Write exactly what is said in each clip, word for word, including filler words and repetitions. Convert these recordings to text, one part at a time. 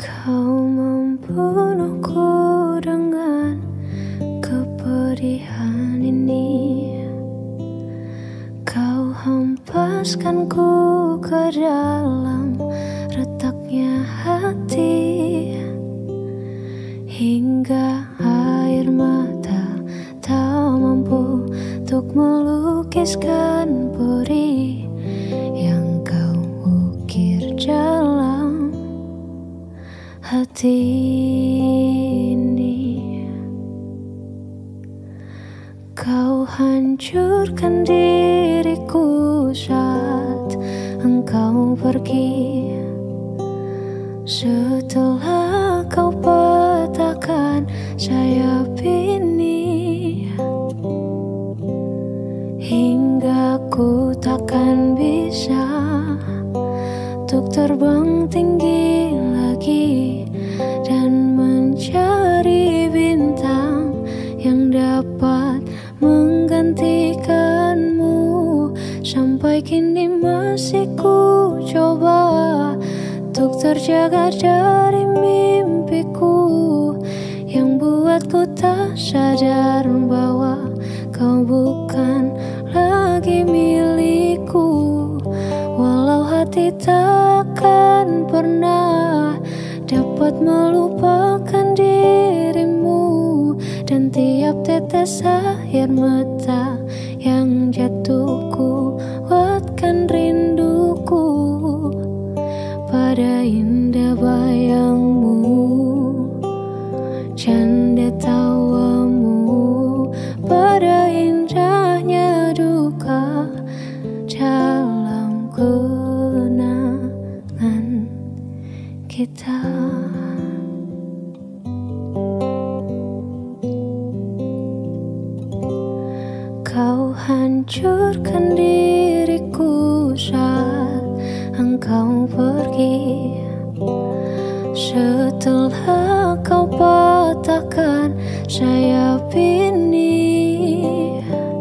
Kau membunuhku dengan kepedihan ini. Kau hempaskanku ke dalam retaknya hati, hingga air mata tak mampu untuk melukiskan peri yang kau ukir dalam hati ini. Kau hancurkan diriku saat engkau pergi, setelah kau patahkan sayap ini, hingga ku takkan bisa untuk terbang tinggi lagi dan mencari bintang yang dapat menggantikanmu. Sampai kini masih ku coba untuk terjaga dari mimpiku yang buatku tak sadar bahwa kau bukan lagi milikku. Walau hati takkan pernah dapat melupakan dirimu, dan tiap tetes air mata yang jatuh ku kuatkan rinduku pada indah bayangmu, canda tawamu, pada indahnya duka dalam kenangan kita. Kau hancurkan diriku saat engkau pergi, setelah kau patahkan sayap ini,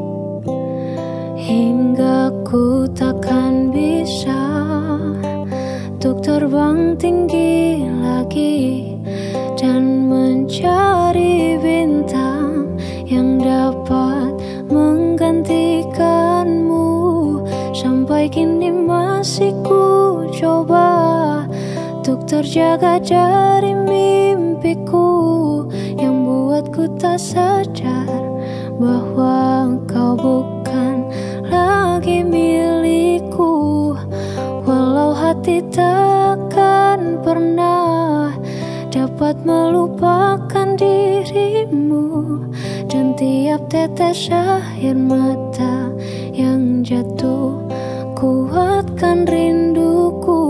hingga ku takkan bisa untuk terbang tinggi lagi dan mencari bintang yang dapat menggantikanmu. Sampai kini masih ku coba untuk terjaga dari mimpiku yang buatku tak sadar bahwa kau bukan lagi milikku. Walau hati takkan pernah dapat melupakan dirimu, dan tiap tetes air mata yang jatuh kuatkan rinduku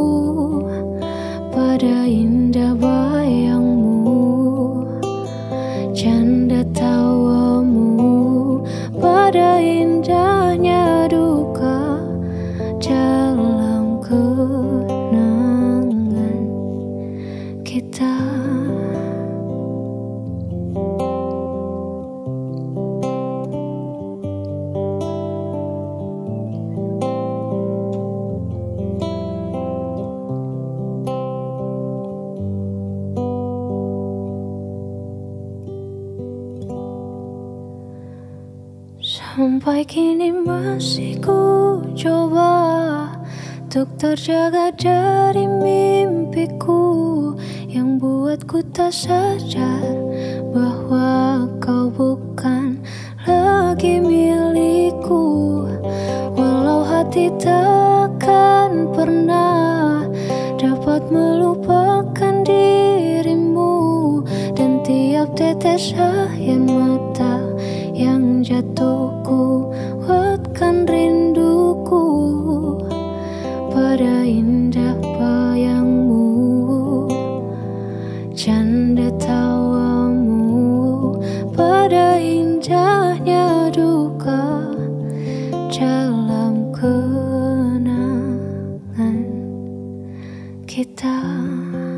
pada indah bayangmu, canda tawamu, pada indahnya duka dalam kenangan kita. Sampai kini masih ku coba untuk terjaga dari mimpiku yang buatku tak sadar bahwa kau bukan lagi milikku. Walau hati takkan pernah dapat melupakan dirimu, dan tiap tetes air mata yang jatuh ku kuatkan rinduku pada indah bayangmu, canda tawamu, pada indahnya duka dalam kenangan kita.